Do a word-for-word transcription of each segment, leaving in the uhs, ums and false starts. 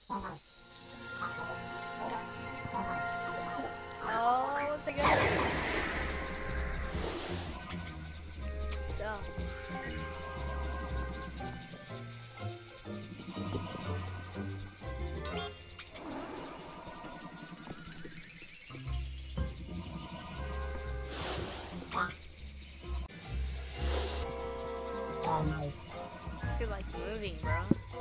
Oh, what's it gonna do? So. I feel like moving, bro.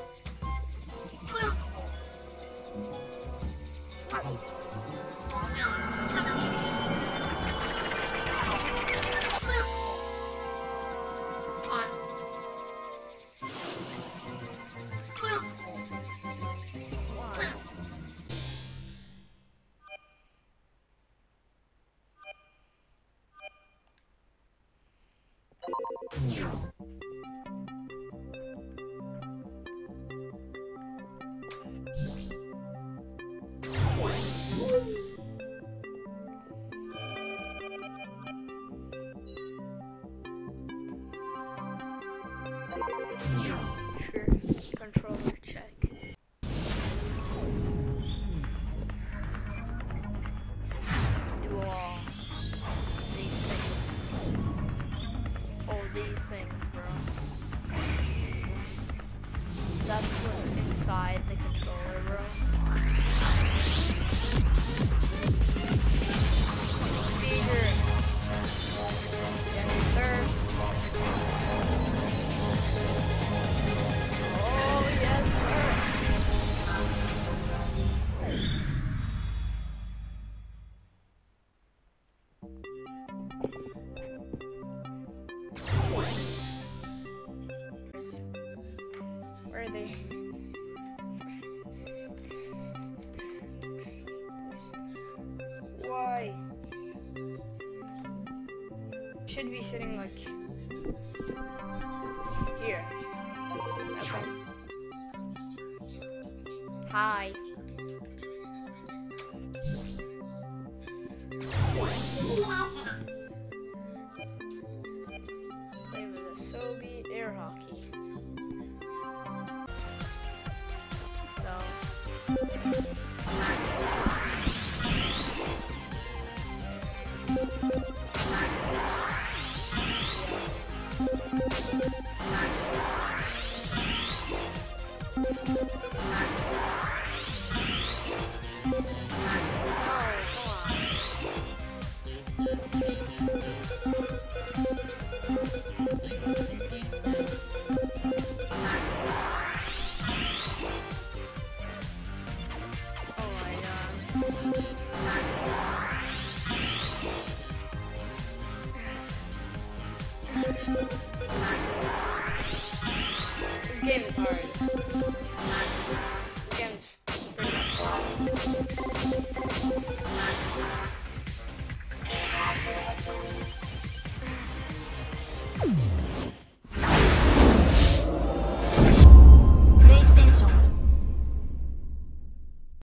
Sure, controller check. Do all these things. All these things, bro. That's what's inside the controller, bro. Speeder. Yes, sir. Oh, yes, sir. Where are they? Why? Should be sitting like here. Okay. Hi. Play with a Sobe air hockey. So. This game is hard. This game is pretty hard.